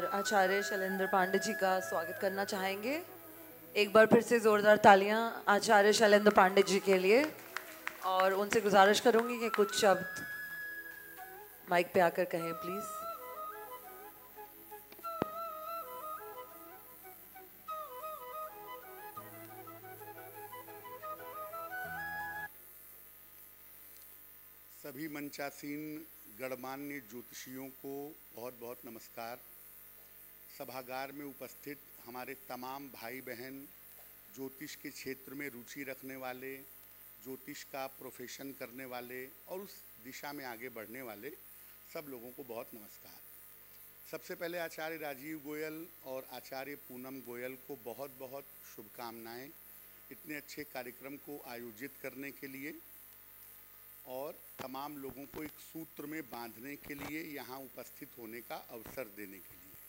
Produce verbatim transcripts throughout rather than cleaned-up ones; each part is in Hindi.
आचार्य शैलेंद्र पांडे जी का स्वागत करना चाहेंगे। एक बार फिर से जोरदार तालियां आचार्य शैलेंद्र पांडे जी के लिए। और उनसे गुजारिश करूंगी कि कुछ शब्द माइक पे आकर कहें प्लीज। सभी मंचासीन गणमान्य ज्योतिषियों को बहुत बहुत नमस्कार। सभागार में उपस्थित हमारे तमाम भाई बहन, ज्योतिष के क्षेत्र में रुचि रखने वाले, ज्योतिष का प्रोफेशन करने वाले और उस दिशा में आगे बढ़ने वाले सब लोगों को बहुत नमस्कार। सबसे पहले आचार्य राजीव गोयल और आचार्य पूनम गोयल को बहुत बहुत शुभकामनाएं इतने अच्छे कार्यक्रम को आयोजित करने के लिए और तमाम लोगों को एक सूत्र में बांधने के लिए, यहाँ उपस्थित होने का अवसर देने के लिए।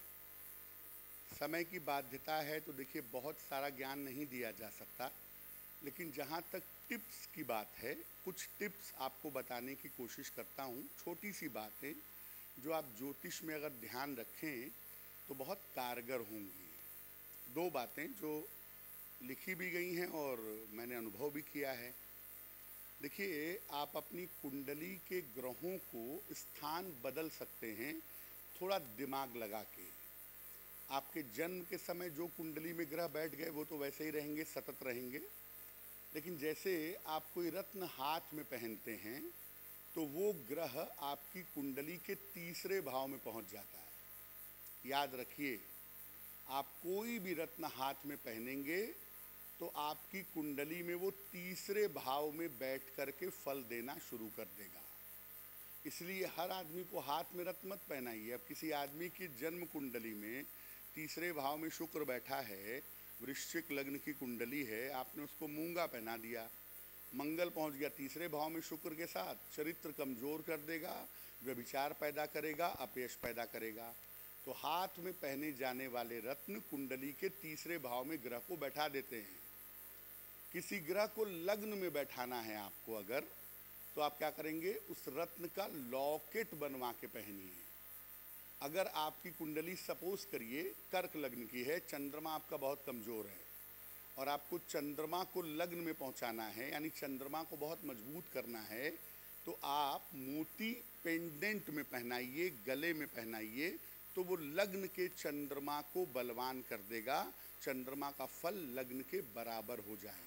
समय की बाध्यता है तो देखिए बहुत सारा ज्ञान नहीं दिया जा सकता, लेकिन जहाँ तक टिप्स की बात है, कुछ टिप्स आपको बताने की कोशिश करता हूँ। छोटी सी बातें जो आप ज्योतिष में अगर ध्यान रखें तो बहुत कारगर होंगी। दो बातें जो लिखी भी गई हैं और मैंने अनुभव भी किया है। देखिए, आप अपनी कुंडली के ग्रहों को स्थान बदल सकते हैं थोड़ा दिमाग लगा के। आपके जन्म के समय जो कुंडली में ग्रह बैठ गए वो तो वैसे ही रहेंगे, सतत रहेंगे। लेकिन जैसे आप कोई रत्न हाथ में पहनते हैं तो वो ग्रह आपकी कुंडली के तीसरे भाव में पहुंच जाता है। याद रखिए, आप कोई भी रत्न हाथ में पहनेंगे तो आपकी कुंडली में वो तीसरे भाव में बैठ कर के फल देना शुरू कर देगा। इसलिए हर आदमी को हाथ में रत्न मत पहनाइए। अब किसी आदमी की जन्म कुंडली में तीसरे भाव में शुक्र बैठा है, वृश्चिक लग्न की कुंडली है, आपने उसको मूंगा पहना दिया, मंगल पहुंच गया तीसरे भाव में शुक्र के साथ, चरित्र कमजोर कर देगा, व्यभिचार पैदा करेगा, अपयश पैदा करेगा। तो हाथ में पहने जाने वाले रत्न कुंडली के तीसरे भाव में ग्रह को बैठा देते हैं। किसी ग्रह को लग्न में बैठाना है आपको अगर, तो आप क्या करेंगे, उस रत्न का लॉकेट बनवा के पहनिए। अगर आपकी कुंडली सपोज करिए कर्क लग्न की है, चंद्रमा आपका बहुत कमज़ोर है और आपको चंद्रमा को लग्न में पहुंचाना है, यानी चंद्रमा को बहुत मजबूत करना है, तो आप मोती पेंडेंट में पहनाइए, गले में पहनाइए, तो वो लग्न के चंद्रमा को बलवान कर देगा। चंद्रमा का फल लग्न के बराबर हो जाएगा।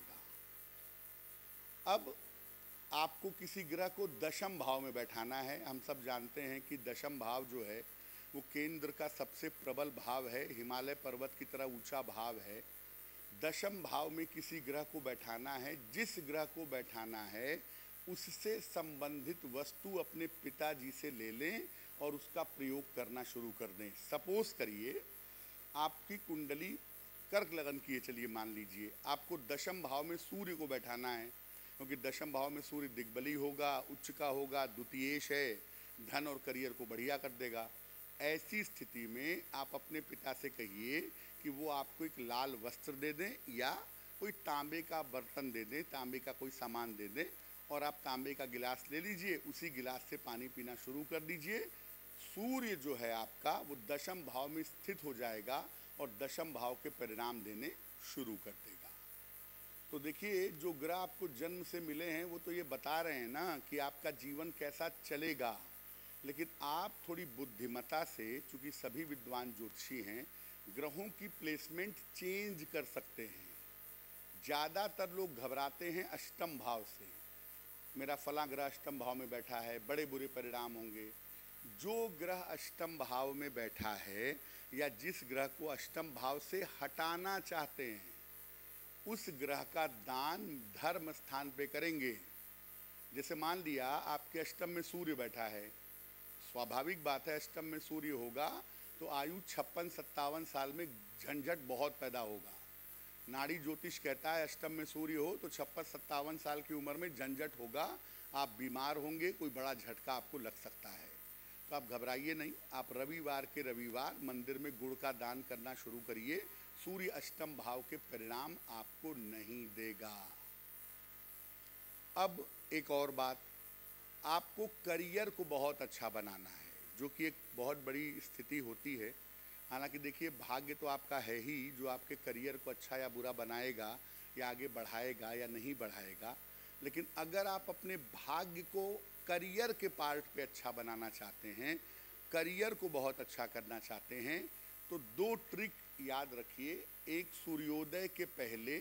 अब आपको किसी ग्रह को दशम भाव में बैठाना है। हम सब जानते हैं कि दशम भाव जो है वो केंद्र का सबसे प्रबल भाव है, हिमालय पर्वत की तरह ऊंचा भाव है। दशम भाव में किसी ग्रह को बैठाना है। जिस ग्रह को बैठाना है उससे संबंधित वस्तु अपने पिताजी से ले लें और उसका प्रयोग करना शुरू कर दें। सपोज करिए आपकी कुंडली कर्क लगन की है, चलिए मान लीजिए आपको दशम भाव में सूर्य को बैठाना है, क्योंकि दशम भाव में सूर्य दिग्बली होगा, उच्च का होगा, द्वितीयेश है, धन और करियर को बढ़िया कर देगा। ऐसी स्थिति में आप अपने पिता से कहिए कि वो आपको एक लाल वस्त्र दे दें या कोई तांबे का बर्तन दे दें, तांबे का कोई सामान दे दें, और आप तांबे का गिलास ले लीजिए, उसी गिलास से पानी पीना शुरू कर दीजिए। सूर्य जो है आपका वो दशम भाव में स्थित हो जाएगा और दशम भाव के परिणाम देने शुरू कर देगा। तो देखिए, जो ग्रह आपको जन्म से मिले हैं वो तो ये बता रहे हैं ना कि आपका जीवन कैसा चलेगा, लेकिन आप थोड़ी बुद्धिमता से, चूँकि सभी विद्वान ज्योतिषी हैं, ग्रहों की प्लेसमेंट चेंज कर सकते हैं। ज़्यादातर लोग घबराते हैं अष्टम भाव से, मेरा फला ग्रह अष्टम भाव में बैठा है, बड़े बुरे परिणाम होंगे। जो ग्रह अष्टम भाव में बैठा है या जिस ग्रह को अष्टम भाव से हटाना चाहते हैं, उस ग्रह का दान धर्म स्थान पे करेंगे। जैसे मान लिया आपके अष्टम में सूर्य बैठा है, स्वाभाविक बात है अष्टम में सूर्य होगा तो आयु छप्पन सत्तावन साल में झंझट बहुत पैदा होगा। नाड़ी ज्योतिष कहता है अष्टम में सूर्य हो तो छप्पन सत्तावन साल की उम्र में झंझट होगा, आप बीमार होंगे, कोई बड़ा झटका आपको लग सकता है। तो आप घबराइए नहीं, आप रविवार के रविवार मंदिर में गुड़ का दान करना शुरू करिए। सूर्य अष्टम भाव के परिणाम आपको नहीं देगा। अब एक और बात, आपको करियर को बहुत अच्छा बनाना है, जो कि एक बहुत बड़ी स्थिति होती है। हालांकि देखिए, भाग्य तो आपका है ही, जो आपके करियर को अच्छा या बुरा बनाएगा, या आगे बढ़ाएगा या नहीं बढ़ाएगा। लेकिन अगर आप अपने भाग्य को करियर के पार्ट पे अच्छा बनाना चाहते हैं, करियर को बहुत अच्छा करना चाहते हैं, तो दो ट्रिक याद रखिए। एक, सूर्योदय के पहले,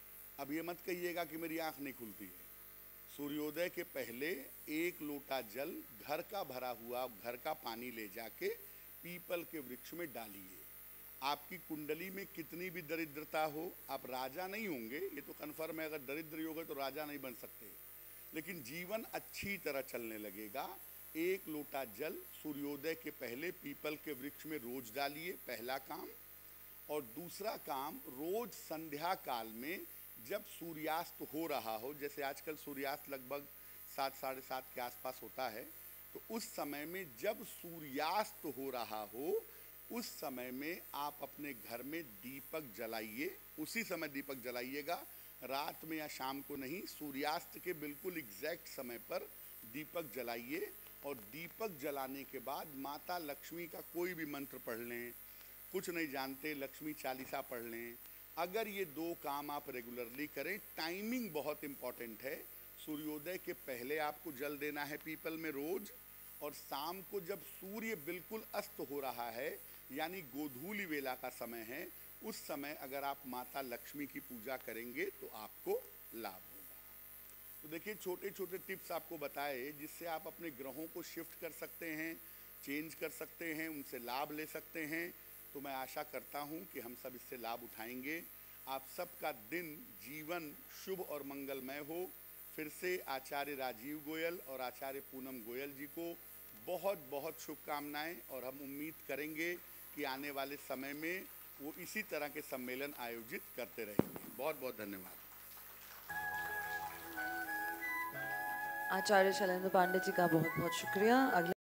अब ये मत कहिएगा कि मेरी आंख नहीं खुलती है, सूर्योदय के पहले एक लोटा जल घर का भरा हुआ, घर का पानी ले जाके पीपल के वृक्ष में डालिए। आपकी कुंडली में कितनी भी दरिद्रता हो, आप राजा नहीं होंगे, ये तो कन्फर्म है। अगर दरिद्र हो गए तो राजा नहीं बन सकते, लेकिन जीवन अच्छी तरह चलने लगेगा। एक लोटा जल सूर्योदय के पहले पीपल के वृक्ष में रोज डालिए, पहला काम। और दूसरा काम, रोज संध्या काल में जब सूर्यास्त हो रहा हो, जैसे आजकल सूर्यास्त लगभग सात साढ़े सात के आसपास होता है, तो उस समय में जब सूर्यास्त हो रहा हो, उस समय में आप अपने घर में दीपक जलाइए। उसी समय दीपक जलाइएगा, रात में या शाम को नहीं, सूर्यास्त के बिल्कुल एग्जैक्ट समय पर दीपक जलाइए। और दीपक जलाने के बाद माता लक्ष्मी का कोई भी मंत्र पढ़ लें, कुछ नहीं जानते लक्ष्मी चालीसा पढ़ लें। अगर ये दो काम आप रेगुलरली करें, टाइमिंग बहुत इम्पॉर्टेंट है। सूर्योदय के पहले आपको जल देना है पीपल में रोज, और शाम को जब सूर्य बिल्कुल अस्त हो रहा है, यानी गोधूली वेला का समय है, उस समय अगर आप माता लक्ष्मी की पूजा करेंगे तो आपको लाभ होगा। तो देखिए, छोटे छोटे टिप्स आपको बताए जिससे आप अपने ग्रहों को शिफ्ट कर सकते हैं, चेंज कर सकते हैं, उनसे लाभ ले सकते हैं। तो मैं आशा करता हूं कि हम सब इससे लाभ उठाएंगे। आप सबका दिन, जीवन शुभ और मंगलमय हो। फिर से आचार्य राजीव गोयल और आचार्य पूनम गोयल जी को बहुत बहुत शुभकामनाएं, और हम उम्मीद करेंगे कि आने वाले समय में वो इसी तरह के सम्मेलन आयोजित करते रहेंगे। बहुत बहुत धन्यवाद। आचार्य शैलेंद्र पांडे जी का बहुत बहुत शुक्रिया। अगले